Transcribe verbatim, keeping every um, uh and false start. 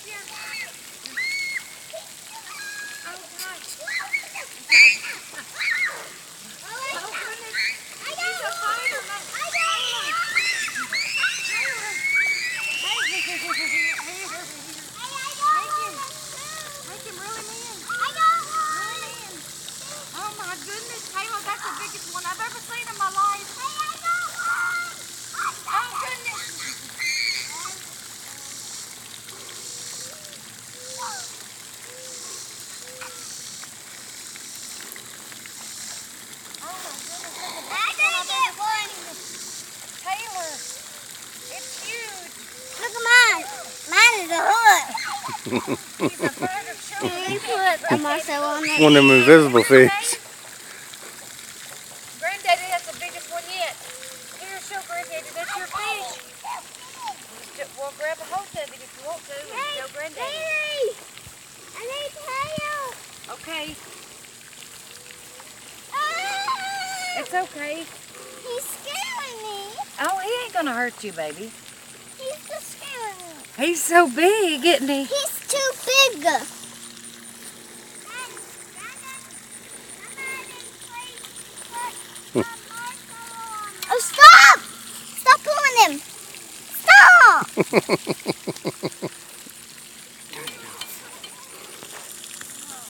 One of them invisible fish. Granddaddy has the biggest one yet. Here, show Granddaddy, that's your fish. We'll grab a hold of it if you want to and show Granddaddy. I need tail. Okay. Ah! It's okay. He's scaring me. Oh, he ain't gonna hurt you, baby. He's just scaring me. He's so big, isn't he? He's too big. Oh, stop! Stop pulling him! Stop!